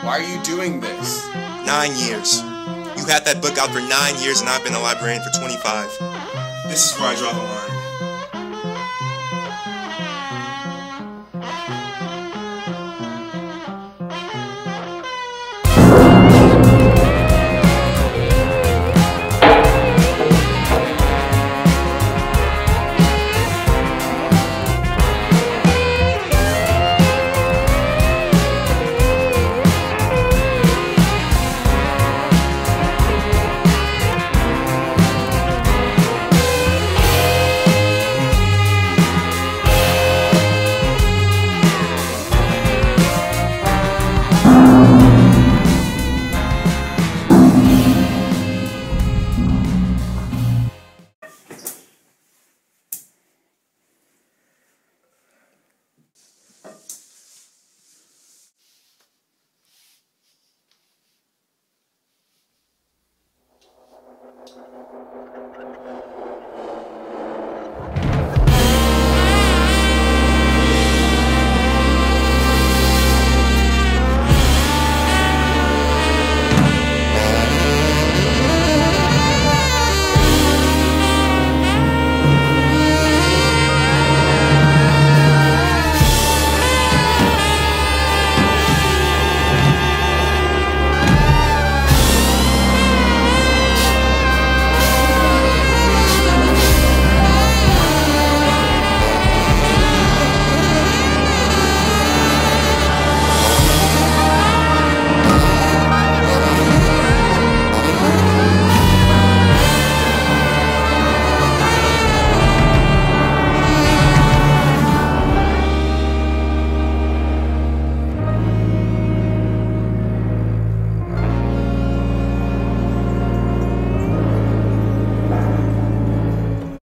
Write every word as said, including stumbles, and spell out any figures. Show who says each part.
Speaker 1: Why are you doing this?
Speaker 2: Nine years. You had that book out for nine years and I've been a librarian for twenty-five. This is where I draw the line.